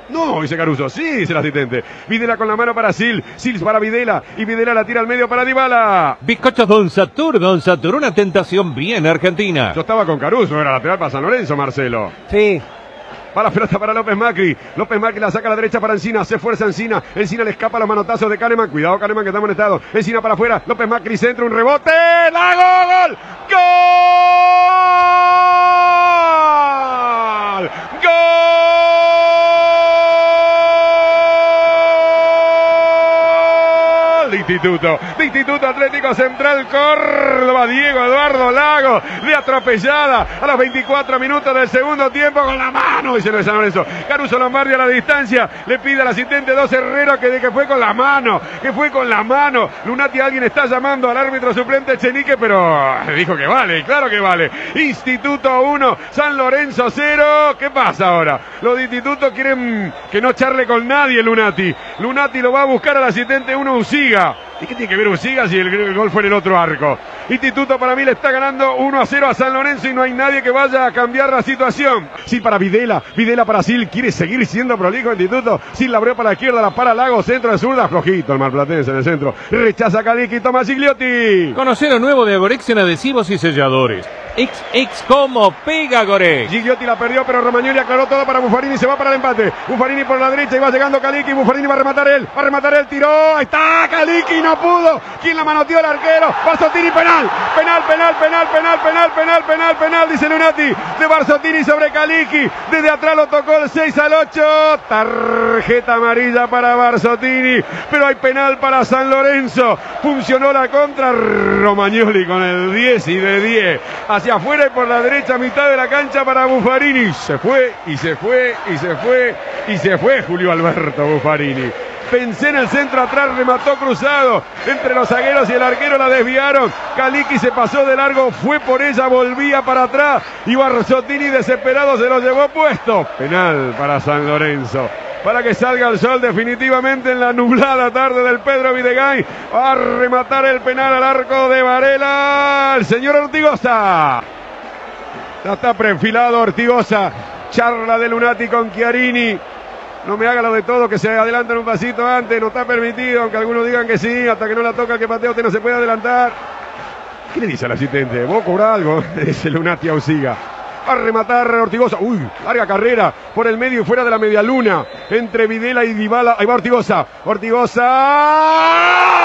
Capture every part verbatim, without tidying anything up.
No, dice Caruso. Sí, dice el asistente. Videla con la mano para Sil. Sil para Videla. Y Videla la tira al medio para Dybala. Bizcochos Don Satur, Don Satur. Una tentación bien argentina. Yo estaba con Caruso. Era lateral para San Lorenzo, Marcelo. Sí. Va la pelota para López Macri. López Macri la saca a la derecha para Encina. Se fuerza Encina. Encina le escapa los manotazos de Kahneman. Cuidado, Kahneman, que está amonestado. Encina para afuera. López Macri centro. Un rebote. ¡Lago! ¡Gol! ¡Gol! ¡Gol! De Instituto. De Instituto Atlético Central Córdoba. Diego Eduardo Lago. De atropellada a los veinticuatro minutos del segundo tiempo con la mano. Dice lo de San Lorenzo. Caruso Lombardi a la distancia. Le pide al asistente dos Herrero que, de que fue con la mano. Que fue con la mano. Lunati, alguien está llamando al árbitro suplente Echenique, pero dijo que vale. Claro que vale. Instituto uno. San Lorenzo cero. ¿Qué pasa ahora? Los de Instituto quieren que no charle con nadie Lunati. Lunati lo va a buscar al asistente uno Usiga. ¿Y qué tiene que ver Usiga si el, el gol fue en el otro arco? Instituto para mí le está ganando uno a cero a San Lorenzo y no hay nadie que vaya a cambiar la situación. Sí para Videla, Videla para Sil, quiere seguir siendo prolijo Instituto. Sil la abrió para la izquierda, la para Lago, centro de zurda, flojito el marplatense en el centro. Rechaza Caliqui, toma Gigliotti. Conocer lo nuevo de Agorex en adhesivos y selladores. X X como pega Agorex. Gigliotti la perdió, pero Romagnoli aclaró todo para Buffarini, se va para el empate. Buffarini por la derecha y va llegando Caliqui, Buffarini va a rematar él, va a rematar él, tiró, ahí está Caliqui, no pudo. ¿Quién la manoteó? El arquero. Barzottini, penal. Penal, penal, penal, penal, penal, penal, penal, penal, dice Lunati. De Barzottini sobre Caliqui. Desde atrás lo tocó el seis al ocho. Tarjeta amarilla para Barzottini. Pero hay penal para San Lorenzo. Funcionó la contra. Romagnoli con el diez y de diez. Hacia afuera y por la derecha, mitad de la cancha para Buffarini. Se fue y se fue y se fue y se fue Julio Alberto Buffarini. Pensé en el centro atrás, remató cruzado. Entre los zagueros y el arquero la desviaron. Caliqui se pasó de largo, fue por ella, volvía para atrás. Y Barzottini desesperado se lo llevó puesto. Penal para San Lorenzo. Para que salga el sol definitivamente en la nublada tarde del Pedro Videgain. Va a rematar el penal al arco de Varela. El señor Ortigosa. Ya está preenfilado Ortigosa. Charla de Lunati con Chiarini. No me haga lo de todo, que se adelantan un pasito antes, no está permitido, aunque algunos digan que sí, hasta que no la toca el que patea usted no se puede adelantar. ¿Qué le dice al asistente? ¿Vos cobrás algo? Dice Lunati a Usiga. Va a rematar Ortigosa. Uy, larga carrera por el medio y fuera de la media luna. Entre Videla y Dybala. Ahí va Ortigosa. Ortigosa.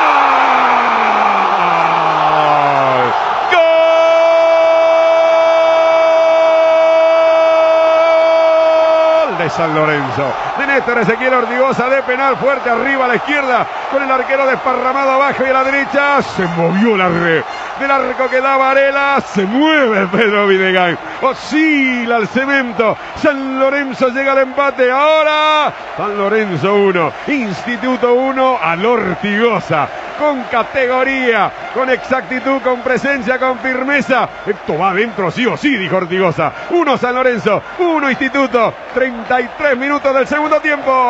De San Lorenzo, de Néstor Ezequiel Ortigosa, de penal, fuerte arriba a la izquierda, con el arquero desparramado abajo y a la derecha, se movió la red, del arco que da Varela, se mueve Pedro Videgain, oscila el cemento, San Lorenzo llega al empate, ahora San Lorenzo uno, Instituto uno, al Ortigosa, con categoría, con exactitud, con presencia, con firmeza. Esto va adentro sí o sí, dijo Ortigosa. Uno San Lorenzo, uno Instituto. treinta y tres minutos del segundo tiempo.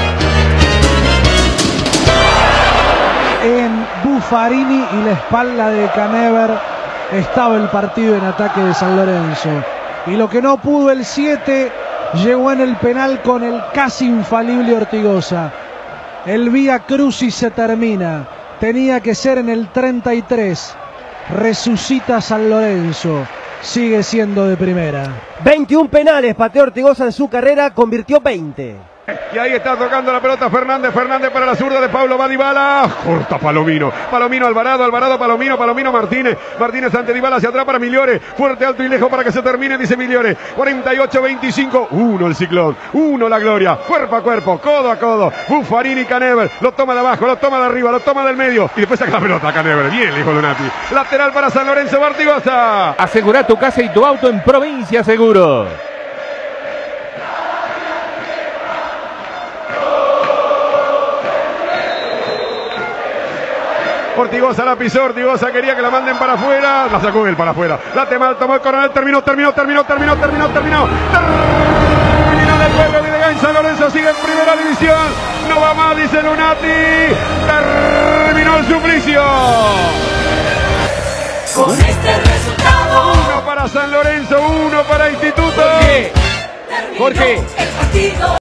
En Buffarini y la espalda de Canever estaba el partido en ataque de San Lorenzo. Y lo que no pudo el siete, llegó en el penal con el casi infalible Ortigosa. El Vía Crucis se termina. Tenía que ser en el treinta y tres. Resucita San Lorenzo. Sigue siendo de primera. veintiún penales pateó Ortigosa en su carrera, convirtió veinte. Y ahí está tocando la pelota Fernández, Fernández para la zurda de Pablo, va Dybala, corta Palomino, Palomino Alvarado, Alvarado Palomino, Palomino Martínez, Martínez ante Dybala, hacia atrás para Migliore, fuerte, alto y lejos para que se termine, dice Migliore, cuarenta y ocho veinticinco, uno el Ciclón, uno la Gloria, cuerpo a cuerpo, codo a codo, Buffarini Canever, lo toma de abajo, lo toma de arriba, lo toma del medio, y después saca la pelota Canever, bien le dijo Lunati, lateral para San Lorenzo, Ortigosa. Asegura tu casa y tu auto en Provincia Seguro. Ortigosa la pisó, Ortigosa quería que la manden para afuera, la sacó él para afuera, late mal, tomó el coronel, terminó, terminó, terminó, terminó, terminó, terminó, terminó del Pedro Videgain, San Lorenzo sigue en primera división, no va más, dice Lunati, terminó el suplicio. Con este resultado, uno para San Lorenzo, uno para Instituto. Jorge, Jorge. el partido.